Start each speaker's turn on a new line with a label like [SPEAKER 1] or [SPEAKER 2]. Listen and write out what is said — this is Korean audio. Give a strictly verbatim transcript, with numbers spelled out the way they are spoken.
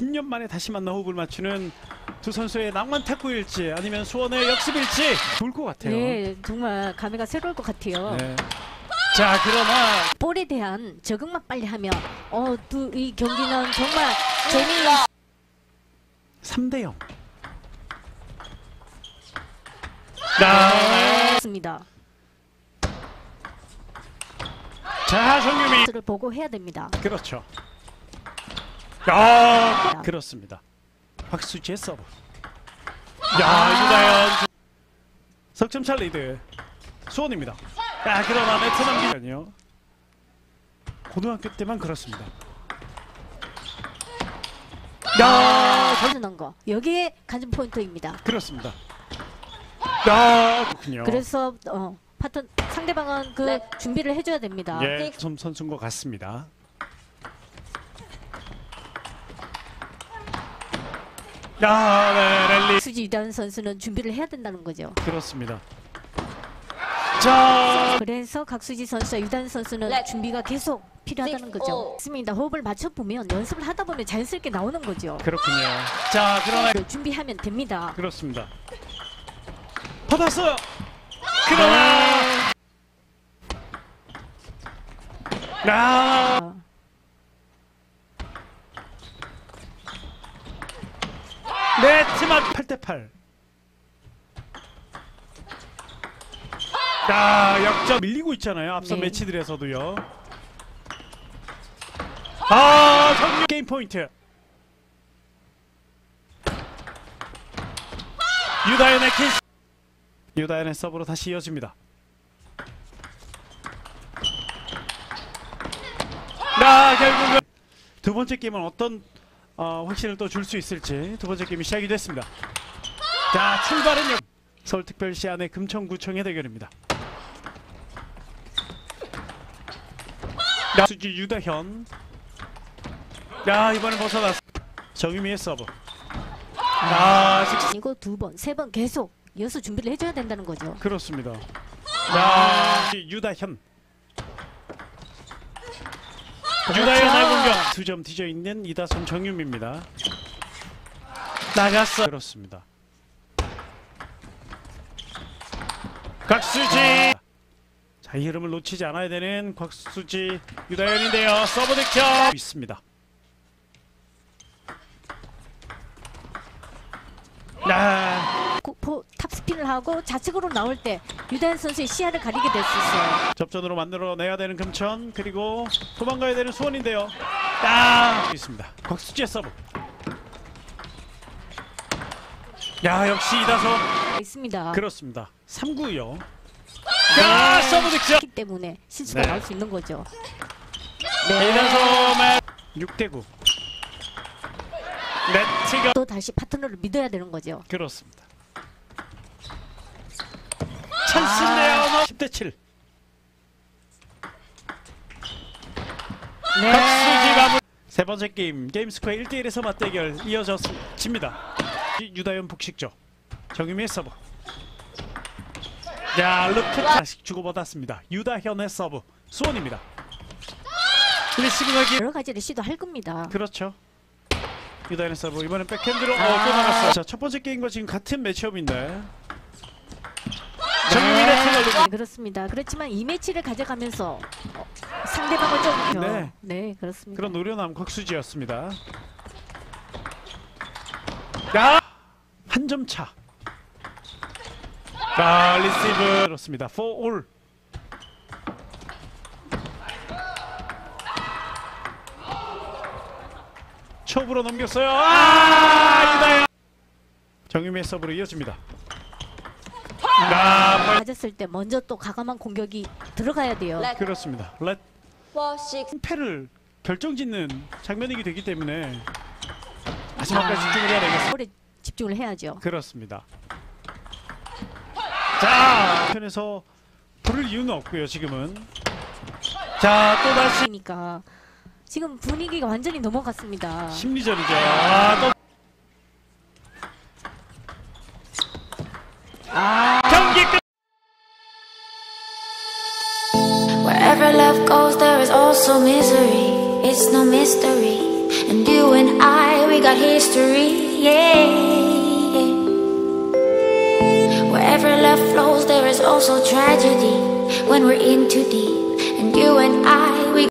[SPEAKER 1] 십 년 만에 다시 만나 호흡을 맞추는 두 선수의 낭만 탁구일지 아니면 수원의 역습일지 좋을 것 같아요.
[SPEAKER 2] 네, 정말 감회가 새로울 것 같아요.
[SPEAKER 1] 네. 자, 그러나
[SPEAKER 2] 볼에 대한 적응만 빨리 하면 어, 두, 이 경기는 정말 재미있는
[SPEAKER 1] 삼 대 영.
[SPEAKER 2] 습니다.
[SPEAKER 1] 자, 정유미.
[SPEAKER 2] 를 보고 해야 됩니다.
[SPEAKER 1] 그렇죠. 아, 그렇습니다. 박수지의 서브. 야, 유다현. 석점차 리드. 수원입니다. 야, 그러나 네트 남기면요. 고등학교 때만 그렇습니다. 야,
[SPEAKER 2] 선수는 거 여기에 관전 포인트입니다.
[SPEAKER 1] 그렇습니다. 야, 그렇군요.
[SPEAKER 2] 그래서 어, 파트 상대방은 그
[SPEAKER 3] 네.
[SPEAKER 2] 준비를 해줘야 됩니다.
[SPEAKER 1] 예, 좀 선수인 것 같습니다. 야, 네, 랠리.
[SPEAKER 2] 수지 유다현 선수는 준비를 해야 된다는 거죠.
[SPEAKER 1] 그렇습니다. 자,
[SPEAKER 2] 그래서 각수지 선수와 유다현 선수는
[SPEAKER 3] 네.
[SPEAKER 2] 준비가 계속 필요하다는 거죠.
[SPEAKER 3] 오.
[SPEAKER 2] 맞습니다. 호흡을 맞춰보면 연습을 하다 보면 자연스럽게 나오는 거죠.
[SPEAKER 1] 그렇군요. 자, 그러나
[SPEAKER 2] 준비하면 됩니다.
[SPEAKER 1] 그렇습니다. 받았어요. 그러나 아, 네트 맞 팔 대 팔. 자, 역전 밀리고 있잖아요. 앞선
[SPEAKER 2] 네.
[SPEAKER 1] 매치들에서도요. 아, 정규 게임 포인트. 유다현의 키스. 유다현의 서브로 다시 이어집니다. 나 결국은 두 번째 게임은 어떤 어, 확신을 또 줄 수 있을지 두 번째 게임이 시작이 됐습니다. 자, 출발은 서울특별시 안의 금천구청의 대결입니다. 야, 수지 유다현. 야, 이번엔 벗어났어. 정유미의 서브. 아, 식...
[SPEAKER 2] 이거 두 번, 세 번 계속 이어서 준비를 해줘야 된다는 거죠.
[SPEAKER 1] 그렇습니다. 야, 유다현. 유다현의 공격. 두 점 뒤져 있는 이다솜 정유미입니다. 나갔어. 그렇습니다. 곽수지. 자, 이 흐름을 놓치지 않아야 되는 곽수지 유다현인데요. 서브 득점 있습니다. 아,
[SPEAKER 2] 포, 탑스핀을 하고 좌측으로 나올 때 유다현 선수의 시야를 가리게 됐었어요.
[SPEAKER 1] 접전으로 만들어내야 되는 금천 그리고 도망가야 되는 수원인데요. 아, 있습니다. 곽수지의 서브. 야, 역시 이다솜.
[SPEAKER 2] 있습니다.
[SPEAKER 1] 그렇습니다. 삼 구요. 야, 서브 득점.
[SPEAKER 2] 그렇기 때문에 실수가
[SPEAKER 1] 네.
[SPEAKER 2] 나올 수 있는 거죠.
[SPEAKER 1] 이다솜의 육 대 구. 네트가
[SPEAKER 2] 또 다시 파트너를 믿어야 되는 거죠.
[SPEAKER 1] 그렇습니다. 찬스인데요. 십 대 칠.
[SPEAKER 2] 네.
[SPEAKER 1] 박수지 마무리. 세 번째 게임 게임 스코어 일 대 일에서 맞대결 이어졌습니다. 유다현 복식조. 정유미의 서브. 자, 루프 다시 주고받았습니다. 유다현의 서브. 수원입니다. 리시브하기
[SPEAKER 2] 여러 가지를 시도할 겁니다.
[SPEAKER 1] 그렇죠. 유다현의 서브. 이번엔 백핸드로 어, 또 나갔어요. 자, 첫 번째 게임과 지금 같은 매치업인데 정유미 네트 걸리고.
[SPEAKER 2] 네, 그렇습니다. 그렇지만 이 매치를 가져가면서 어, 상대방을 좀
[SPEAKER 1] 네.
[SPEAKER 2] 네, 그렇습니다.
[SPEAKER 1] 그런 노련함 곽수지였습니다. 야! 한 점 차. 아, 리시브 그렇습니다. 사 올. 첩으로 넘겼어요. 아, 유다현. 정유미의 서브로 이어집니다. 아,
[SPEAKER 2] 맞았을 때 먼저 또 가감한 공격이 들어가야 돼요.
[SPEAKER 3] 네.
[SPEAKER 1] 그렇습니다. 렛
[SPEAKER 3] four, six.
[SPEAKER 1] 패를 결정짓는 장면이기 되기 때문에 마지막까지 집중을 해야 되겠습니다.
[SPEAKER 2] 볼에 집중을 해야죠.
[SPEAKER 1] 그렇습니다. 자, 편에서 부를 이유는 없고요. 지금은 자, 또 다시
[SPEAKER 2] 그러니까 지금 분위기가 완전히 넘어갔습니다.
[SPEAKER 1] 심리전이죠. 아, 또
[SPEAKER 2] 아,
[SPEAKER 1] 경기 끝.
[SPEAKER 4] Wherever love goes, there is also misery. It's no mystery. And you and I, we got got history, yeah. Wherever love flows, there is also tragedy when we're in too deep. And you and I